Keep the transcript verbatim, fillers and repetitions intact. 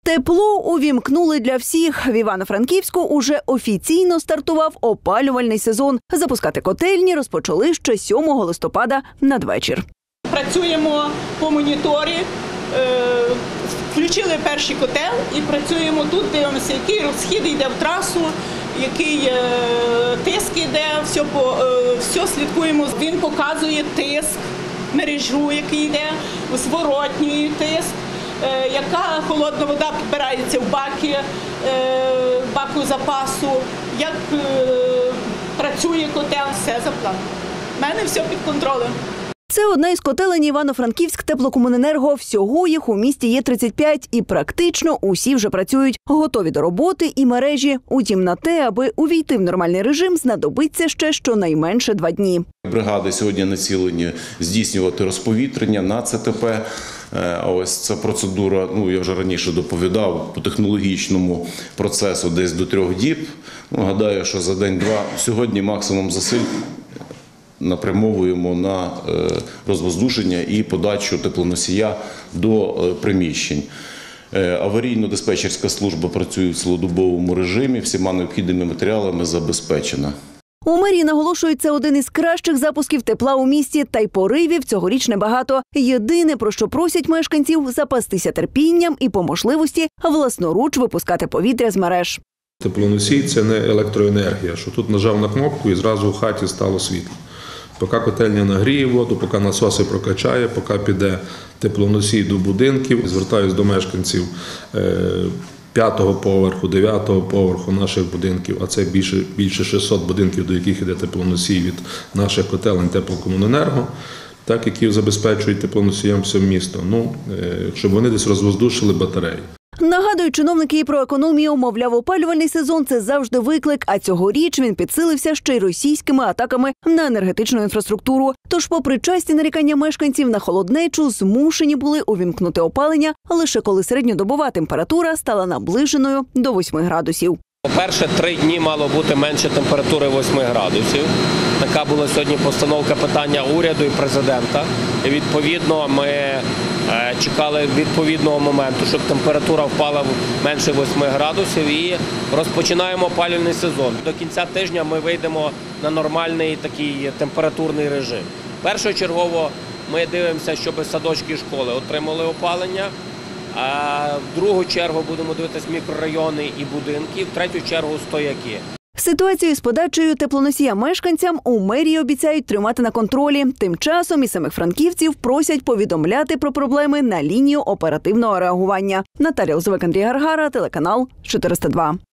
Тепло увімкнули для всіх. В Івано-Франківську уже офіційно стартував опалювальний сезон. Запускати котельні розпочали ще сьомого листопада надвечір. Працюємо по моніторі, включили перший котел і працюємо тут, дивимося, який розхід йде в трасу, який тиск йде, все, все слідкуємо. Він показує тиск, мережу, який йде, зворотній тиск. Яка холодна вода підбирається в баки, баку запасу, як працює котел, все за планом. У мене все під контролем. Це одна із котелень Івано-Франківськ теплокомуненерго. Всього їх у місті є тридцять п'ять і практично усі вже працюють. Готові до роботи і мережі. Утім, на те, аби увійти в нормальний режим, знадобиться ще щонайменше два дні. Бригади сьогодні націлені здійснювати розповітрення на Це Те Пе. А ось ця процедура, ну я вже раніше доповідав, по технологічному процесу десь до трьох діб. Ну, гадаю, що за день-два сьогодні максимум засиль напрямовуємо на розвоздушення і подачу теплоносія до приміщень. Аварійно-диспетчерська служба працює в цілодобовому режимі, всіма необхідними матеріалами забезпечена. У мерії наголошують, це один із кращих запусків тепла у місті, та й поривів цьогоріч небагато. Єдине, про що просять мешканців – запастися терпінням і по можливості власноруч випускати повітря з мереж. Теплоносій – це не електроенергія, що тут нажав на кнопку і зразу в хаті стало світло. Поки котельня нагріє воду, поки насоси прокачає, поки піде теплоносій до будинків. Звертаюсь до мешканців п'ятого поверху, дев'ятого поверху наших будинків, а це більше, більше шістсот будинків, до яких йде теплоносій від наших котелень теплокомуненерго, так, які забезпечують теплоносіям все місто, ну, щоб вони десь розвоздушили батареї. Нагадують чиновники і про економію, мовляв, опалювальний сезон – це завжди виклик, а цьогоріч він підсилився ще й російськими атаками на енергетичну інфраструктуру. Тож, попри часті нарікання мешканців на холоднечу, змушені були увімкнути опалення лише коли середньодобова температура стала наближеною до восьми градусів. По-перше, три дні мало бути менше температури восьми градусів. Така була сьогодні постановка питання уряду і президента. І відповідно, ми чекали відповідного моменту, щоб температура впала менше восьми градусів і розпочинаємо опалювальний сезон. До кінця тижня ми вийдемо на нормальний такий температурний режим. Першочергово ми дивимося, щоб садочки і школи отримали опалення. А в другу чергу будемо дивитися мікрорайони і будинки, в третю чергу стояки. Ситуацію з подачею теплоносія мешканцям у мерії обіцяють тримати на контролі. Тим часом і самих франківців просять повідомляти про проблеми на лінію оперативного реагування. Наталія Лозовик, Андрій Гаргара, телеканал чотириста два.